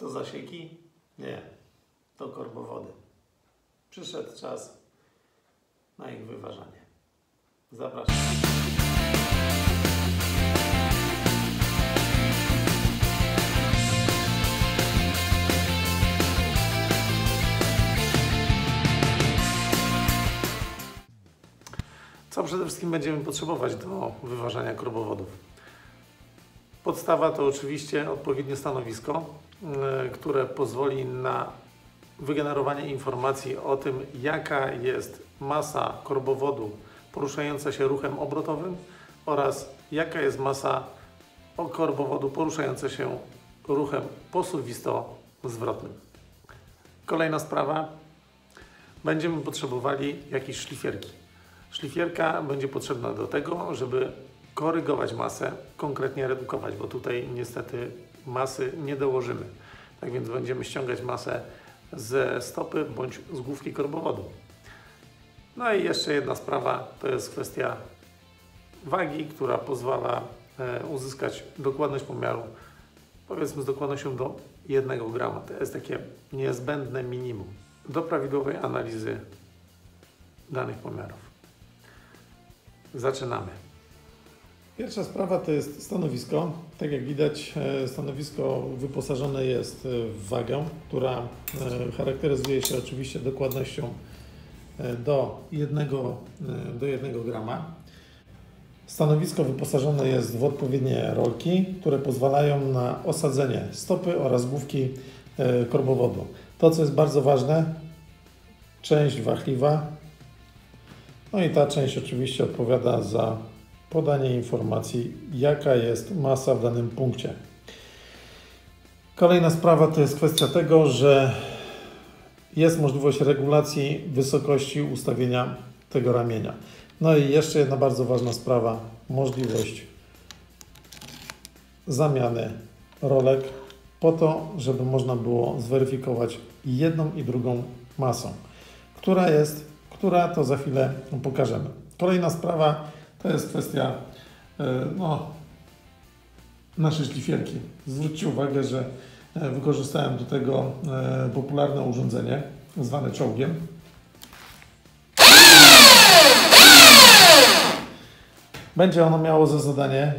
To zasieki? Nie, to korbowody. Przyszedł czas na ich wyważanie. Zapraszam. Co przede wszystkim będziemy potrzebować do wyważania korbowodów? Podstawa to oczywiście odpowiednie stanowisko, które pozwoli na wygenerowanie informacji o tym, jaka jest masa korbowodu poruszająca się ruchem obrotowym oraz jaka jest masa korbowodu poruszająca się ruchem posuwisto-zwrotnym. Kolejna sprawa. Będziemy potrzebowali jakiejś szlifierki. Szlifierka będzie potrzebna do tego, żeby korygować masę, konkretnie redukować, bo tutaj niestety masy nie dołożymy. Tak więc będziemy ściągać masę ze stopy bądź z główki korbowodu. No i jeszcze jedna sprawa, to jest kwestia wagi, która pozwala uzyskać dokładność pomiaru, powiedzmy z dokładnością do 1 grama. To jest takie niezbędne minimum do prawidłowej analizy danych pomiarów. Zaczynamy. Pierwsza sprawa to jest stanowisko. Tak jak widać, stanowisko wyposażone jest w wagę, która charakteryzuje się oczywiście dokładnością do 1 grama. Stanowisko wyposażone jest w odpowiednie rolki, które pozwalają na osadzenie stopy oraz główki korbowodu. To, co jest bardzo ważne, część wachliwa. No i ta część oczywiście odpowiada za podanie informacji, jaka jest masa w danym punkcie. Kolejna sprawa to jest kwestia tego, że jest możliwość regulacji wysokości ustawienia tego ramienia. No i jeszcze jedna bardzo ważna sprawa, możliwość zamiany rolek po to, żeby można było zweryfikować jedną i drugą masą. Która to za chwilę pokażemy. Kolejna sprawa to jest kwestia naszej szlifierki. Zwróćcie uwagę, że wykorzystałem do tego popularne urządzenie zwane czołgiem. Będzie ono miało za zadanie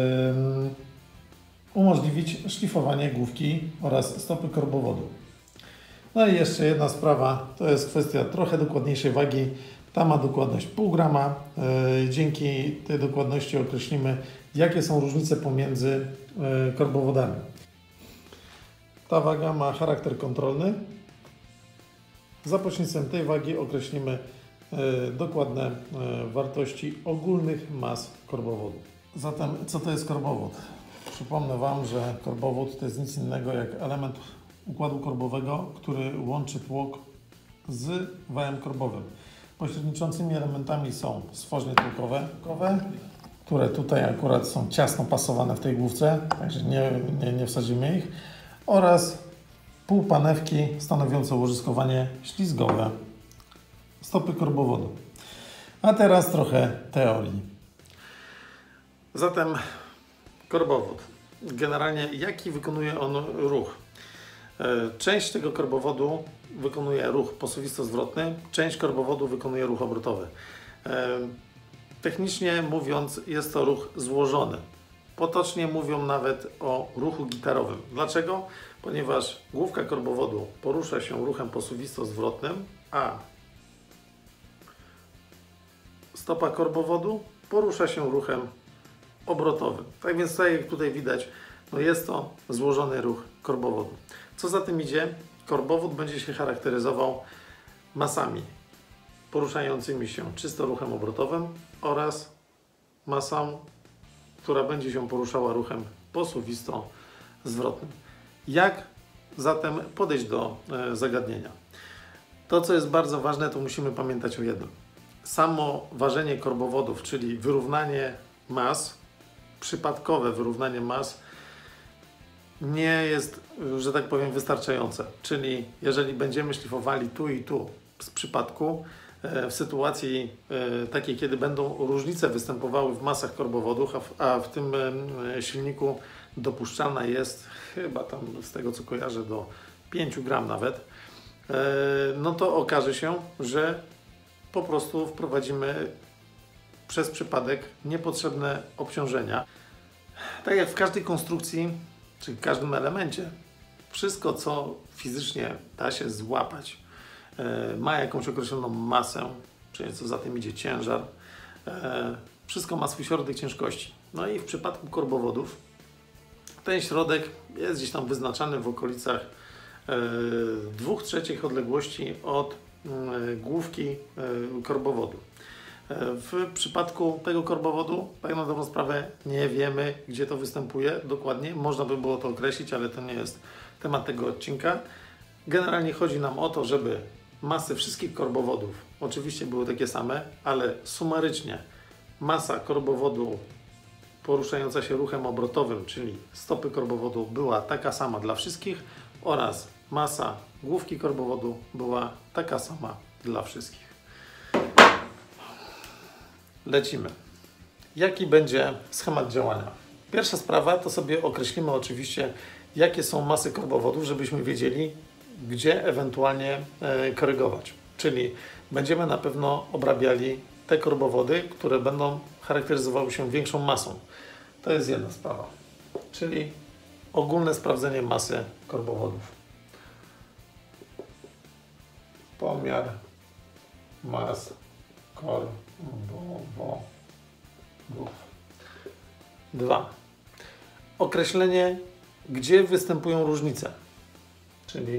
umożliwić szlifowanie główki oraz stopy korbowodu. No i jeszcze jedna sprawa, to jest kwestia trochę dokładniejszej wagi. Ta ma dokładność 0,5 grama. Dzięki tej dokładności określimy, jakie są różnice pomiędzy korbowodami. Ta waga ma charakter kontrolny. Za pośrednictwem tej wagi określimy dokładne wartości ogólnych mas korbowodu. Zatem co to jest korbowód? Przypomnę Wam, że korbowód to jest nic innego jak element układu korbowego, który łączy tłok z wałem korbowym. Pośredniczącymi elementami są stworzenie tłokowe, które tutaj akurat są ciasno pasowane w tej główce, także nie wsadzimy ich, oraz półpanewki stanowiące użyskowanie ślizgowe stopy korbowodu. A teraz trochę teorii. Zatem korbowód. Generalnie jaki wykonuje on ruch? Część tego korbowodu wykonuje ruch posuwisto-zwrotny, część korbowodu wykonuje ruch obrotowy. Technicznie mówiąc, jest to ruch złożony. Potocznie mówią nawet o ruchu gitarowym. Dlaczego? Ponieważ główka korbowodu porusza się ruchem posuwisto-zwrotnym, a stopa korbowodu porusza się ruchem obrotowym. Tak więc tak jak tutaj widać, jest to złożony ruch korbowodu. Co za tym idzie? Korbowód będzie się charakteryzował masami poruszającymi się czysto ruchem obrotowym oraz masą, która będzie się poruszała ruchem posuwisto-zwrotnym. Jak zatem podejść do zagadnienia? To, co jest bardzo ważne, to musimy pamiętać o jednym. Samo ważenie korbowodów, czyli wyrównanie mas, przypadkowe wyrównanie mas, nie jest, że tak powiem, wystarczające. Czyli jeżeli będziemy szlifowali tu i tu z przypadku, w sytuacji takiej, kiedy będą różnice występowały w masach korbowodów, a w tym silniku dopuszczalna jest chyba tam z tego co kojarzę do 5 gram nawet, no to okaże się, że po prostu wprowadzimy przez przypadek niepotrzebne obciążenia. Tak jak w każdej konstrukcji, czy w każdym elemencie, wszystko co fizycznie da się złapać, ma jakąś określoną masę, czyli co za tym idzie ciężar, wszystko ma swój środek ciężkości. No i w przypadku korbowodów ten środek jest gdzieś tam wyznaczany w okolicach 2/3 odległości od główki korbowodu. W przypadku tego korbowodu, tak na dobrą sprawę, nie wiemy, gdzie to występuje dokładnie. Można by było to określić, ale to nie jest temat tego odcinka. Generalnie chodzi nam o to, żeby masy wszystkich korbowodów oczywiście były takie same, ale sumarycznie masa korbowodu poruszająca się ruchem obrotowym, czyli stopy korbowodu, była taka sama dla wszystkich oraz masa główki korbowodu była taka sama dla wszystkich. Lecimy. Jaki będzie schemat działania? Pierwsza sprawa to sobie określimy oczywiście, jakie są masy korbowodów, żebyśmy wiedzieli, gdzie ewentualnie korygować. Czyli będziemy na pewno obrabiali te korbowody, które będą charakteryzowały się większą masą. To jest jedna sprawa. Czyli ogólne sprawdzenie masy korbowodów. Pomiar mas korbowodów. 2. Określenie, gdzie występują różnice. Czyli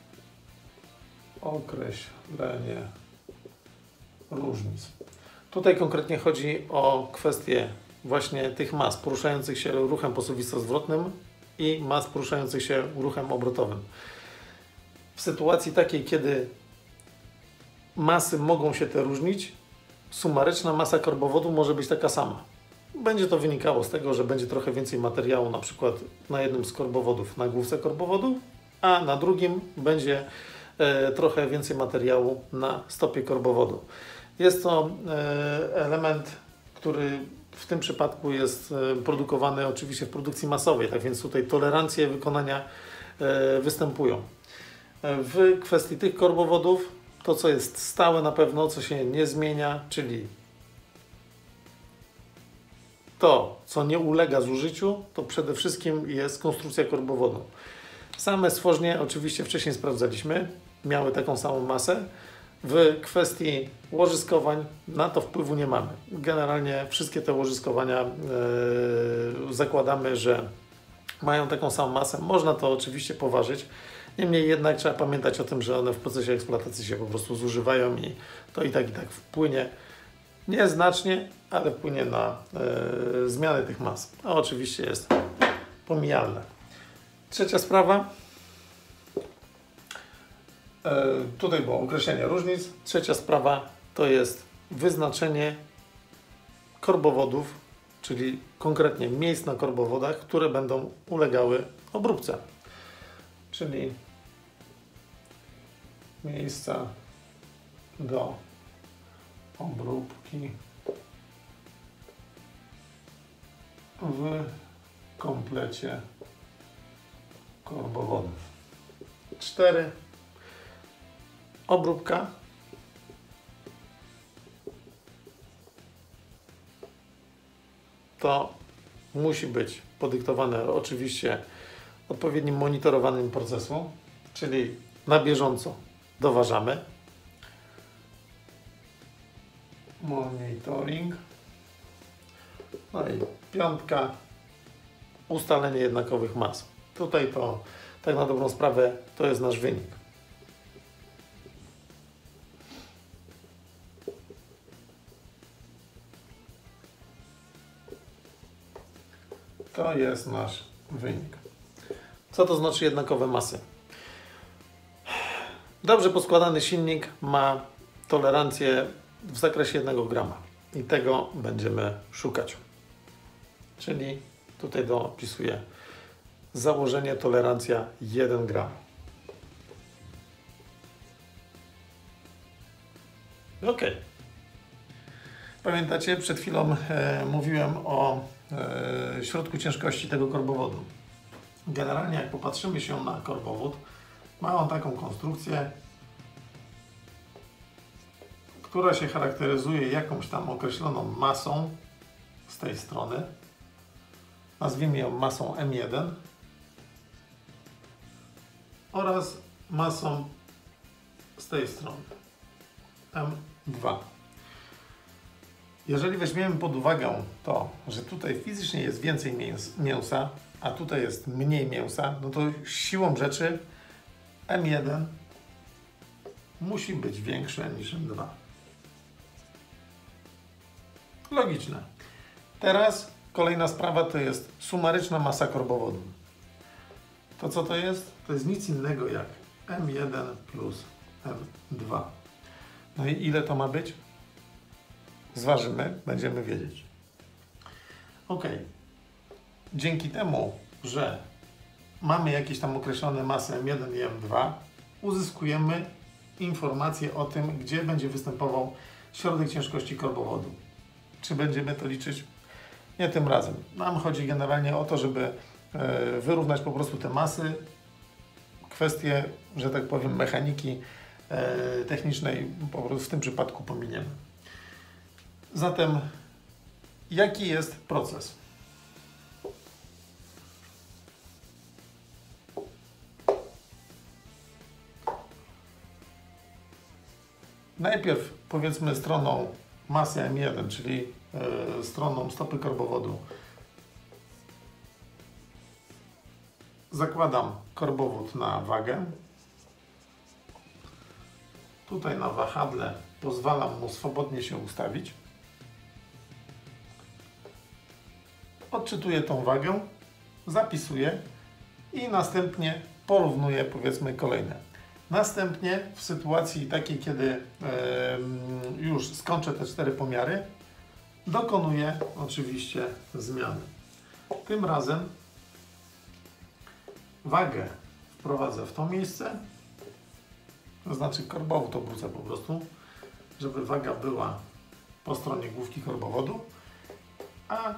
określenie różnic. Tutaj konkretnie chodzi o kwestię właśnie tych mas poruszających się ruchem posuwisto-zwrotnym i mas poruszających się ruchem obrotowym. W sytuacji takiej, kiedy masy mogą się te różnić, sumaryczna masa korbowodu może być taka sama. Będzie to wynikało z tego, że będzie trochę więcej materiału na przykład na jednym z korbowodów na główce korbowodu, a na drugim będzie trochę więcej materiału na stopie korbowodu. Jest to element, który w tym przypadku jest produkowany oczywiście w produkcji masowej, tak więc tutaj tolerancje wykonania występują. W kwestii tych korbowodów to, co jest stałe na pewno, co się nie zmienia, czyli to, co nie ulega zużyciu, to przede wszystkim jest konstrukcja korbowodu. Same stworznie oczywiście wcześniej sprawdzaliśmy, miały taką samą masę. W kwestii łożyskowań na to wpływu nie mamy. Generalnie wszystkie te łożyskowania zakładamy, że mają taką samą masę. Można to oczywiście poważyć. Niemniej jednak trzeba pamiętać o tym, że one w procesie eksploatacji się po prostu zużywają i to i tak wpłynie nieznacznie, ale wpłynie na zmianę tych mas. A oczywiście jest pomijalne. Trzecia sprawa. Tutaj było określenie różnic. Trzecia sprawa to jest wyznaczenie korbowodów, czyli konkretnie miejsc na korbowodach, które będą ulegały obróbce. Czyli miejsca do obróbki w komplecie korbowodów. 4. Obróbka to musi być podyktowane oczywiście odpowiednim monitorowaniem procesu, czyli na bieżąco doważamy. Monitoring. No i 5. Ustalenie jednakowych mas. Tutaj to, tak na dobrą sprawę, to jest nasz wynik. To jest nasz wynik. Co to znaczy jednakowe masy? Dobrze poskładany silnik ma tolerancję w zakresie 1 grama i tego będziemy szukać. Czyli tutaj dopisuję założenie tolerancja 1 gram. Ok. Pamiętacie, przed chwilą mówiłem o środku ciężkości tego korbowodu. Generalnie jak popatrzymy się na korbowód, ma on taką konstrukcję, która się charakteryzuje jakąś tam określoną masą z tej strony. Nazwijmy ją masą M1 oraz masą z tej strony M2. Jeżeli weźmiemy pod uwagę to, że tutaj fizycznie jest więcej mięsa, a tutaj jest mniej mięsa, no to siłą rzeczy M1 musi być większe niż M2. Logiczne. Teraz kolejna sprawa to jest sumaryczna masa korbowodu. To co to jest? To jest nic innego jak M1 plus M2. No i ile to ma być? Zważymy, będziemy wiedzieć. Ok. Dzięki temu, że mamy jakieś tam określone masy M1 i M2, uzyskujemy informację o tym, gdzie będzie występował środek ciężkości korbowodu. Czy będziemy to liczyć? Nie tym razem. Nam chodzi generalnie o to, żeby wyrównać po prostu te masy. Kwestie, że tak powiem, mechaniki technicznej po prostu w tym przypadku pominiemy. Zatem, jaki jest proces? Najpierw powiedzmy stroną masy M1, czyli stroną stopy korbowodu. Zakładam korbowód na wagę. Tutaj na wahadle pozwalam mu swobodnie się ustawić. Odczytuję tą wagę, zapisuję i następnie porównuję, powiedzmy, kolejne. Następnie w sytuacji takiej, kiedy już skończę te 4 pomiary, dokonuję oczywiście zmiany. Tym razem wagę wprowadzę w to miejsce, to znaczy korbowód obrócę po prostu, żeby waga była po stronie główki korbowodu, a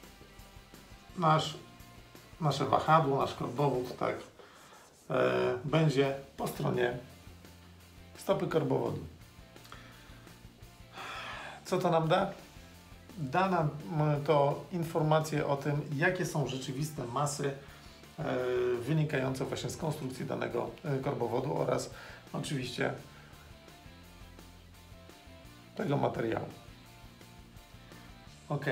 nasze wahadło, nasz korbowód będzie po stronie stopy korbowodu. Co to nam da? Da nam to informację o tym, jakie są rzeczywiste masy wynikające właśnie z konstrukcji danego korbowodu oraz oczywiście tego materiału. Ok.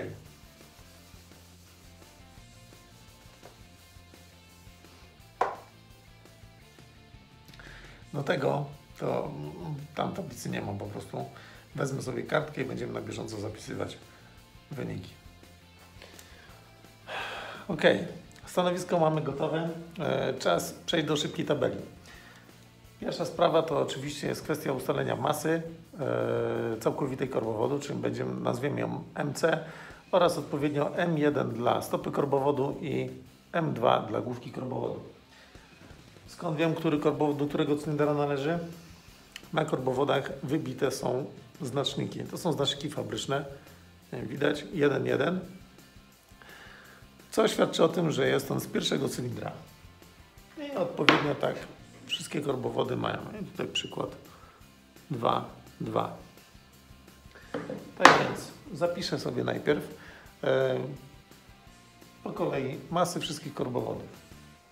Do tego to tam tablicy nie mam po prostu. Wezmę sobie kartkę i będziemy na bieżąco zapisywać wyniki. Ok, stanowisko mamy gotowe. Czas przejść do szybkiej tabeli. Pierwsza sprawa to oczywiście jest kwestia ustalenia masy całkowitej korbowodu, czyli nazwiemy ją MC oraz odpowiednio M1 dla stopy korbowodu i M2 dla główki korbowodu. Skąd wiem, który korbowód do którego cylindra należy? Na korbowodach wybite są znaczniki. To są znaczniki fabryczne. Widać 1,1. Co świadczy o tym, że jest on z pierwszego cylindra. I odpowiednio tak wszystkie korbowody mają. I tutaj przykład 2,2. Tak więc zapiszę sobie najpierw po kolei masy wszystkich korbowodów.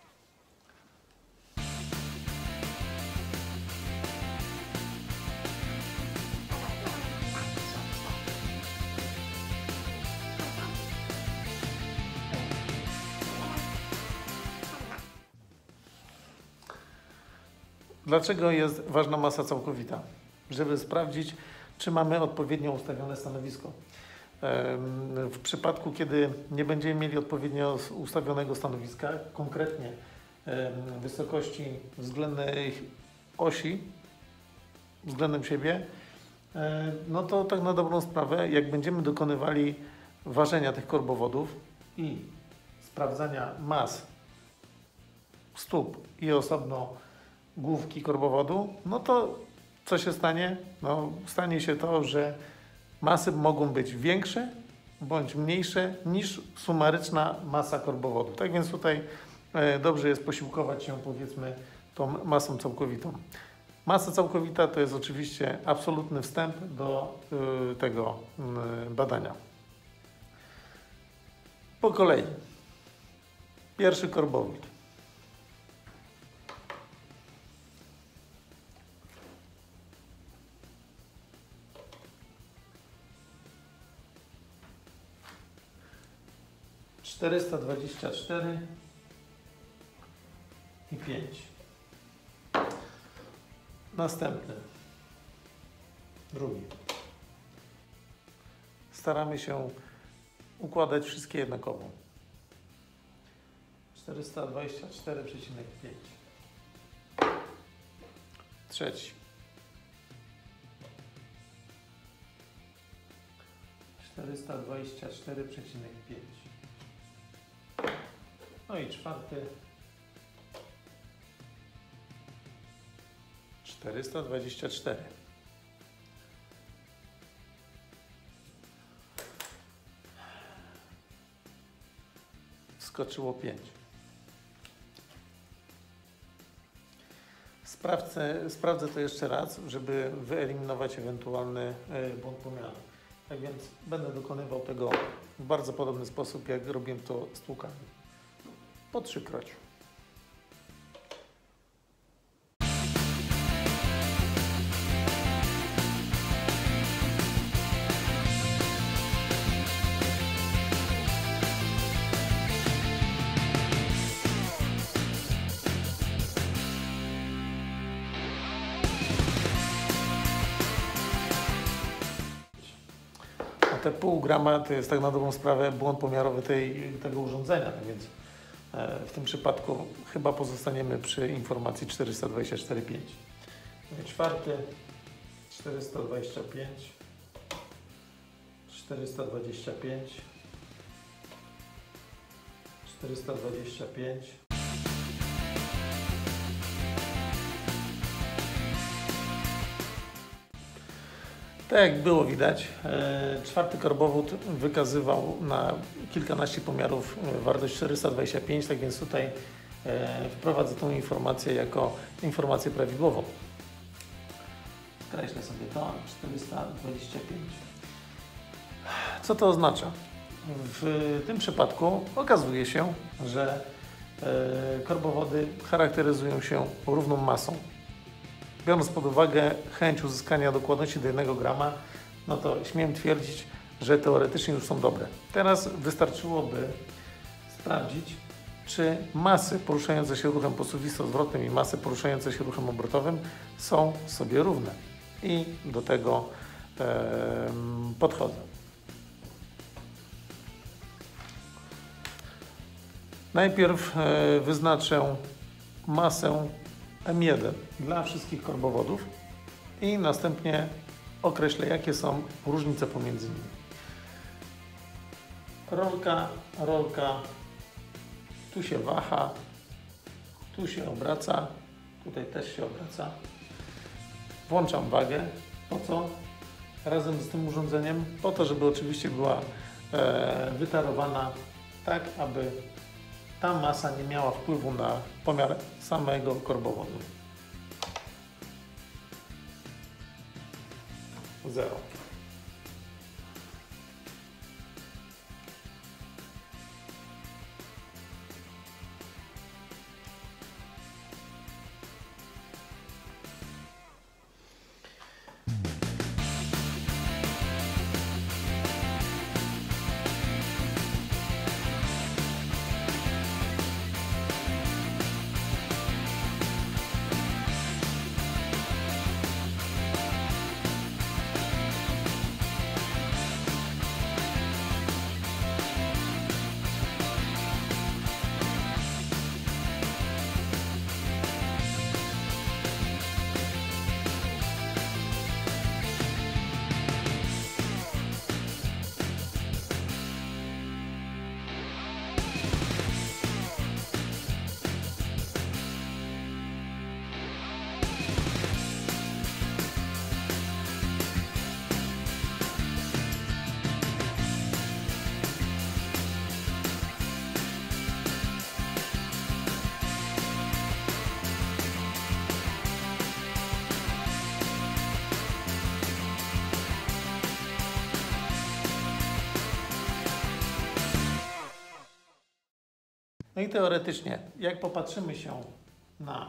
Dlaczego jest ważna masa całkowita? Żeby sprawdzić, czy mamy odpowiednio ustawione stanowisko. W przypadku, kiedy nie będziemy mieli odpowiednio ustawionego stanowiska, konkretnie wysokości względnej osi względem siebie, no to tak na dobrą sprawę, jak będziemy dokonywali ważenia tych korbowodów i sprawdzania mas stóp i osobno główki korbowodu, no to Co się stanie? No, stanie się to, że masy mogą być większe bądź mniejsze niż sumaryczna masa korbowodu. Tak więc tutaj dobrze jest posiłkować się, powiedzmy, tą masą całkowitą. Masa całkowita to jest oczywiście absolutny wstęp do tego badania. Po kolei. Pierwszy korbowód. ...424 i 5. Następny. Drugi. Staramy się układać wszystkie jednakowo. 424,5. Trzeci. 424,5. No i czwarty. 424. Wskoczyło 5. Sprawdzę to jeszcze raz, żeby wyeliminować ewentualny błąd pomiaru. Tak więc będę dokonywał tego w bardzo podobny sposób, jak robiłem to z tłukami. Po 3-kroć. Te pół grama to jest tak na dobrą sprawę błąd pomiarowy tego urządzenia, tak więc w tym przypadku chyba pozostaniemy przy informacji 424,5. Czwarty 425, 425, 425. Tak jak było widać, czwarty korbowód wykazywał na kilkanaście pomiarów wartość 425, tak więc tutaj wprowadzę tą informację jako informację prawidłową. Skreślę sobie to, 425. Co to oznacza? W tym przypadku okazuje się, że korbowody charakteryzują się równą masą. Biorąc pod uwagę chęć uzyskania dokładności do 1 grama, no to śmiem twierdzić, że teoretycznie już są dobre. Teraz wystarczyłoby sprawdzić, czy masy poruszające się ruchem posuwisto-zwrotnym i masy poruszające się ruchem obrotowym są sobie równe. I do tego podchodzę. Najpierw wyznaczę masę M1 dla wszystkich korbowodów i następnie określę, jakie są różnice pomiędzy nimi. Rolka, tu się waha, tu się obraca, tutaj też się obraca. Włączam wagę. Po co? Razem z tym urządzeniem? Po to, żeby oczywiście była wytarowana tak, aby ta masa nie miała wpływu na pomiar samego korbowodu. 0. No i teoretycznie, jak popatrzymy się na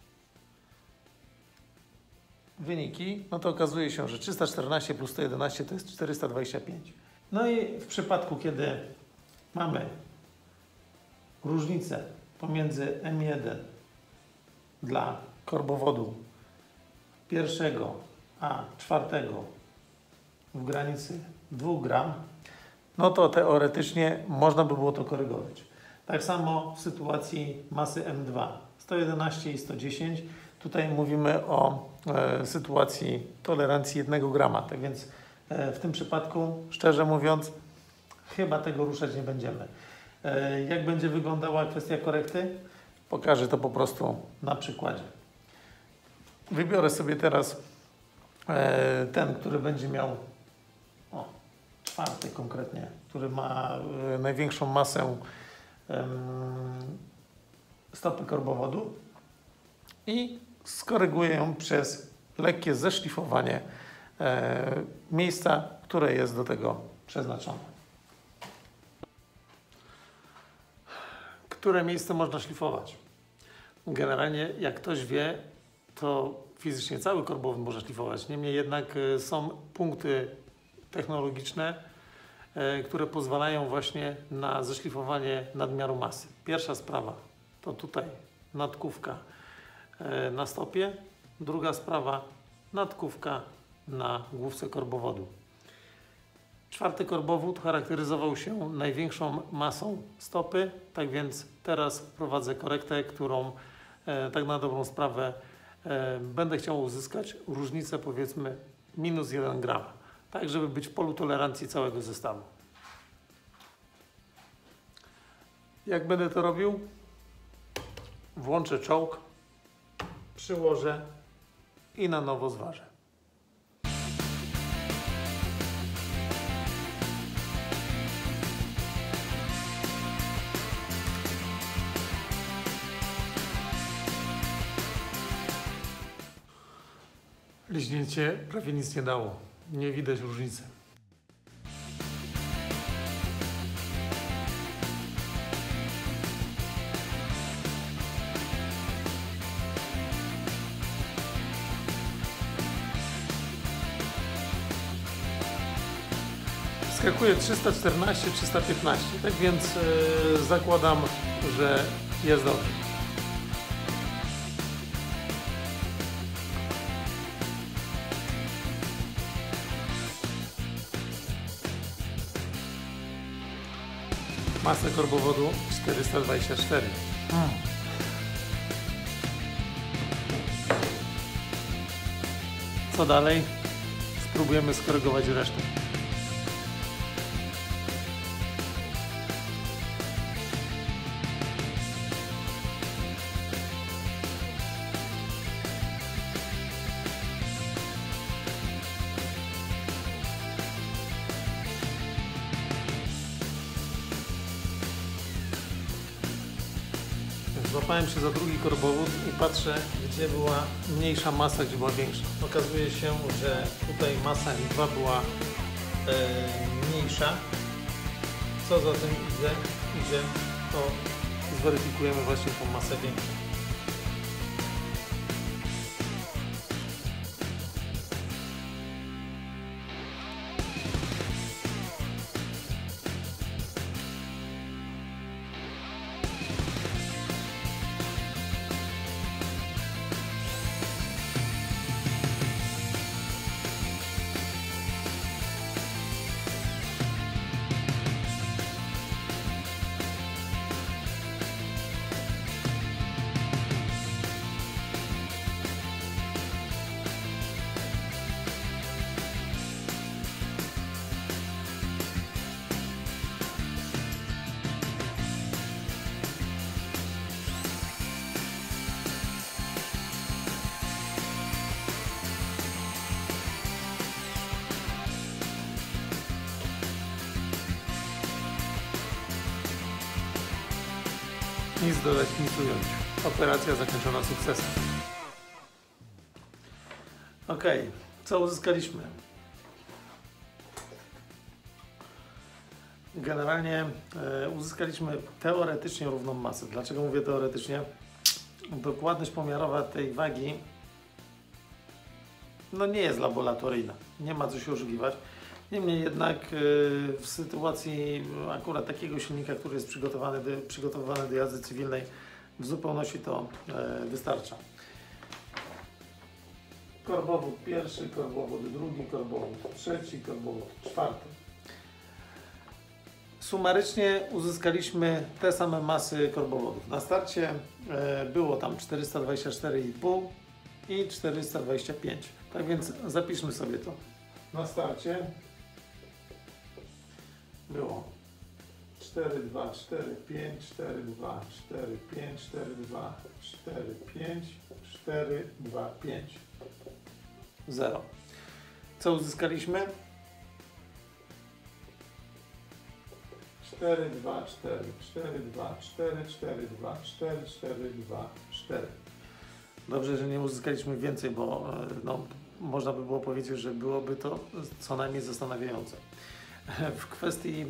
wyniki, no to okazuje się, że 314 plus 111 to jest 425. No i w przypadku, kiedy mamy różnicę pomiędzy M1 dla korbowodu pierwszego a czwartego w granicy 2 gram, no to teoretycznie można by było to korygować. Tak samo w sytuacji masy M2 111 i 110. Tutaj mówimy o sytuacji tolerancji 1 grama. Tak więc w tym przypadku, szczerze mówiąc, chyba tego ruszać nie będziemy. Jak będzie wyglądała kwestia korekty? Pokażę to po prostu na przykładzie. Wybiorę sobie teraz ten, który będzie miał czwarty konkretnie, który ma największą masę stopy korbowodu i skoryguję ją przez lekkie zeszlifowanie miejsca, które jest do tego przeznaczone. Które miejsce można szlifować? Generalnie, jak ktoś wie, to fizycznie cały korbowód można szlifować. Niemniej jednak są punkty technologiczne, które pozwalają właśnie na zeszlifowanie nadmiaru masy. Pierwsza sprawa to tutaj nadkówka na stopie, druga sprawa nadkówka na główce korbowodu. Czwarty korbowód charakteryzował się największą masą stopy, tak więc teraz wprowadzę korektę, którą tak na dobrą sprawę będę chciał uzyskać różnicę powiedzmy minus 1 gram, tak żeby być w polu tolerancji całego zestawu. Jak będę to robił? Włączę czołg, przyłożę i na nowo zważę. Liźnięcie prawie nic nie dało. Nie widać różnicy. Skakuje 314, 315. Tak więc zakładam, że jest dobrze. Masę korbowodu 424. Co dalej? Spróbujemy skorygować resztę. Złapałem się za drugi korbowód i patrzę, gdzie była mniejsza masa, gdzie była większa. Okazuje się, że tutaj masa M2 była mniejsza. Co za tym idzie, to zweryfikujemy właśnie tą masę większą. Nic dodać, nic ująć. Operacja zakończona sukcesem. Ok, co uzyskaliśmy? generalnie uzyskaliśmy teoretycznie równą masę. Dlaczego mówię teoretycznie? Dokładność pomiarowa tej wagi no nie jest laboratoryjna, nie ma co się oszukiwać. Niemniej jednak w sytuacji akurat takiego silnika, który jest przygotowywany do jazdy cywilnej, w zupełności to wystarcza. Korbowód pierwszy, korbowód drugi, korbowód trzeci, korbowód czwarty. Sumarycznie uzyskaliśmy te same masy korbowodów. Na starcie było tam 424,5 i 425. Tak więc zapiszmy sobie to. Na starcie było 4, 2, 4, 5, 4, 2, 4, 5, 4, 2, 4, 5, 4, 2, 5. 0. Co uzyskaliśmy? 4, 2, 4, 4, 2, 4, 4, 2, 4, 4, 2, 4. Dobrze, że nie uzyskaliśmy więcej, bo no, można by było powiedzieć, że byłoby to co najmniej zastanawiające. W kwestii,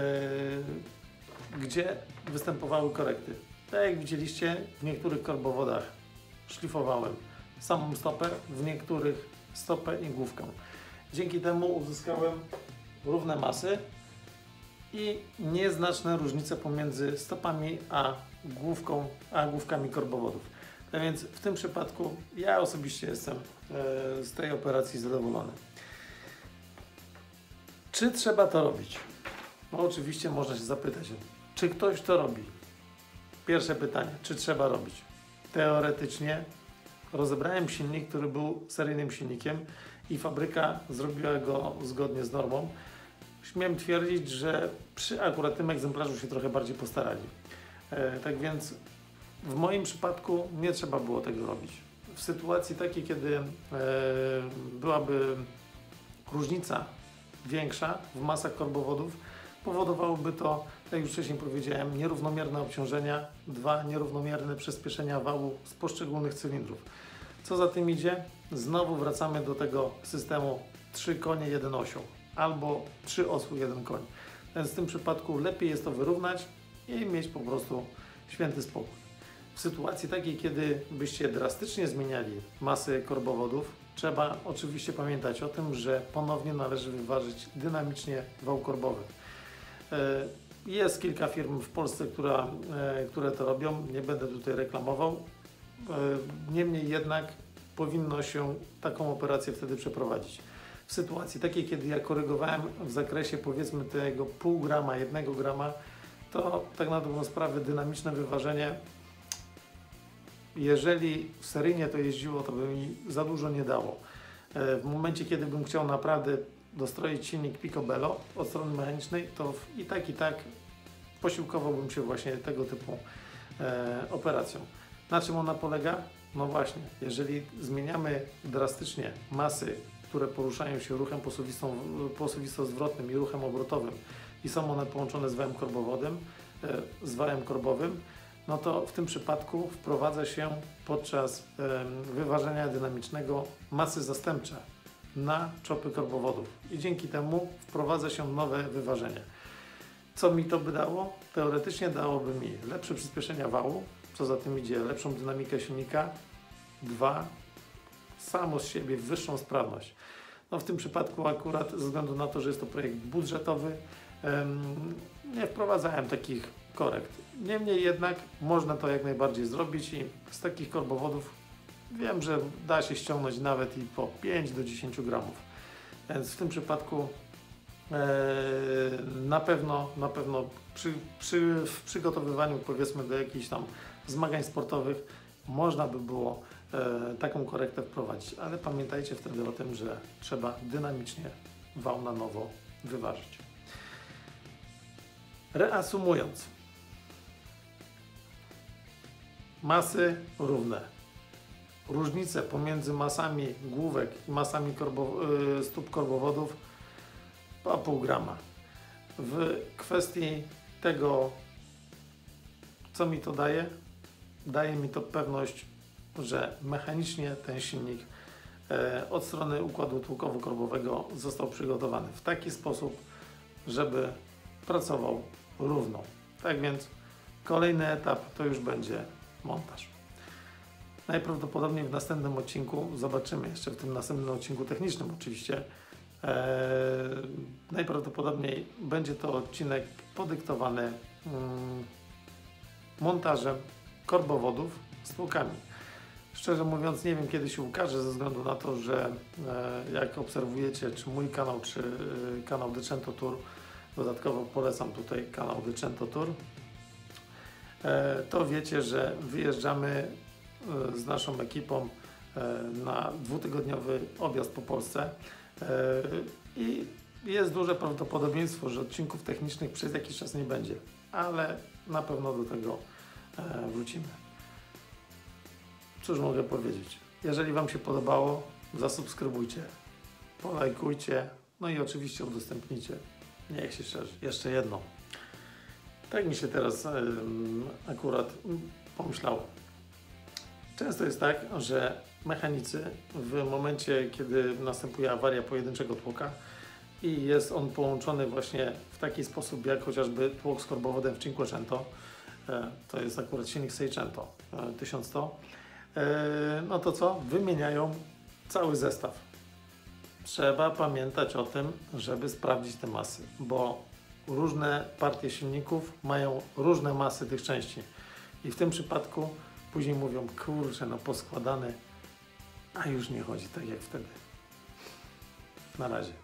gdzie występowały korekty. Tak jak widzieliście, w niektórych korbowodach szlifowałem samą stopę, w niektórych stopę i główkę. Dzięki temu uzyskałem równe masy i nieznaczne różnice pomiędzy stopami a główkami korbowodów. Tak więc w tym przypadku ja osobiście jestem z tej operacji zadowolony. Czy trzeba to robić? No oczywiście można się zapytać, czy ktoś to robi? Pierwsze pytanie, czy trzeba robić? Teoretycznie rozebrałem silnik, który był seryjnym silnikiem i fabryka zrobiła go zgodnie z normą. Śmiem twierdzić, że przy akurat tym egzemplarzu się trochę bardziej postarali. Tak więc w moim przypadku nie trzeba było tego robić. W sytuacji takiej, kiedy byłaby różnica większa w masach korbowodów, powodowałoby to, tak jak już wcześniej powiedziałem, nierównomierne obciążenia, nierównomierne przyspieszenia wału z poszczególnych cylindrów. Co za tym idzie? Znowu wracamy do tego systemu 3 konie, 1 osioł albo 3 osły, 1 koń. Więc w tym przypadku lepiej jest to wyrównać i mieć po prostu święty spokój. W sytuacji takiej, kiedy byście drastycznie zmieniali masy korbowodów, trzeba oczywiście pamiętać o tym, że ponownie należy wyważyć dynamicznie wał korbowy. Jest kilka firm w Polsce, które to robią, nie będę tutaj reklamował. Niemniej jednak powinno się taką operację wtedy przeprowadzić. W sytuacji takiej, kiedy ja korygowałem w zakresie powiedzmy tego pół grama, 1 grama, to tak na dobrą sprawę dynamiczne wyważenie, jeżeli seryjnie to jeździło, to by mi za dużo nie dało. W momencie, kiedy bym chciał naprawdę dostroić silnik Picobello od strony mechanicznej, to i tak posiłkowałbym się właśnie tego typu operacją. Na czym ona polega? No właśnie, jeżeli zmieniamy drastycznie masy, które poruszają się ruchem posuwisto-zwrotnym i ruchem obrotowym i są one połączone z wałem korbowym, no to w tym przypadku wprowadza się podczas wyważenia dynamicznego masy zastępcze na czopy korbowodów i dzięki temu wprowadza się nowe wyważenie. Co mi to by dało? Teoretycznie dałoby mi lepsze przyspieszenia wału, co za tym idzie lepszą dynamikę silnika, samo z siebie wyższą sprawność. No w tym przypadku akurat ze względu na to, że jest to projekt budżetowy, nie wprowadzałem takich korekt. Niemniej jednak można to jak najbardziej zrobić i z takich korbowodów wiem, że da się ściągnąć nawet i po 5 do 10 gramów. Więc w tym przypadku na pewno w przygotowywaniu powiedzmy do jakichś tam zmagań sportowych można by było taką korektę wprowadzić, ale pamiętajcie wtedy o tym, że trzeba dynamicznie wał na nowo wyważyć. Reasumując, masy równe. Różnice pomiędzy masami główek i masami stóp korbowodów po pół grama. W kwestii tego, co mi to daje, daje mi to pewność, że mechanicznie ten silnik od strony układu tłukowo-korbowego został przygotowany w taki sposób, żeby pracował równo. Tak więc kolejny etap to już będzie montaż. Najprawdopodobniej w następnym odcinku zobaczymy, jeszcze w tym następnym odcinku technicznym oczywiście, najprawdopodobniej będzie to odcinek podyktowany montażem korbowodów z tłokami. Szczerze mówiąc nie wiem kiedy się ukaże, ze względu na to, że jak obserwujecie czy mój kanał, czy kanał Decento Tour, dodatkowo polecam tutaj kanał Decento Tour, to wiecie, że wyjeżdżamy z naszą ekipą na dwutygodniowy objazd po Polsce i jest duże prawdopodobieństwo, że odcinków technicznych przez jakiś czas nie będzie, ale na pewno do tego wrócimy. Cóż mogę powiedzieć? Jeżeli Wam się podobało, zasubskrybujcie, polajkujcie, no i oczywiście udostępnijcie. Niech się szerzy. Jeszcze jedno. Tak mi się teraz akurat pomyślało. Często jest tak, że mechanicy w momencie, kiedy następuje awaria pojedynczego tłoka i jest on połączony właśnie w taki sposób, jak chociażby tłok z korbowodem w Cinquecento, to jest akurat silnik Seicento 1100, no to co? Wymieniają cały zestaw. Trzeba pamiętać o tym, żeby sprawdzić te masy, bo różne partie silników mają różne masy tych części i w tym przypadku później mówią, kurczę, no poskładane, a już nie chodzi tak jak wtedy. Na razie.